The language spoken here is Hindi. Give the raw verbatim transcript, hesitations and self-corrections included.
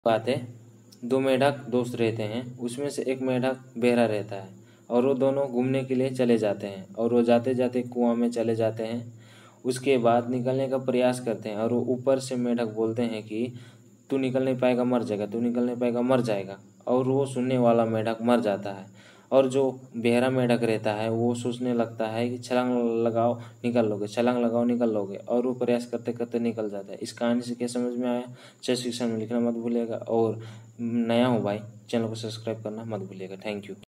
बात है, दो मेंढक दोस्त रहते हैं। उसमें से एक मेंढक बहरा रहता है और वो दोनों घूमने के लिए चले जाते हैं और वो जाते जाते कुआं में चले जाते हैं। उसके बाद निकलने का प्रयास करते हैं और वो ऊपर से मेंढक बोलते हैं कि तू निकल नहीं पाएगा, मर जाएगा, तू निकल नहीं पाएगा, मर जाएगा। और वो सुनने वाला मेंढक मर जाता है और जो बहरा मेंढक रहता है वो सोचने लगता है कि छलांग लगाओ निकल लोगे, छलांग लगाओ निकल लोगे, और वो प्रयास करते करते निकल जाता है। इस कहानी से क्या समझ में आया? चैट सेक्शन में लिखना मत भूलिएगा और नया हो भाई, चैनल को सब्सक्राइब करना मत भूलिएगा। Thank you.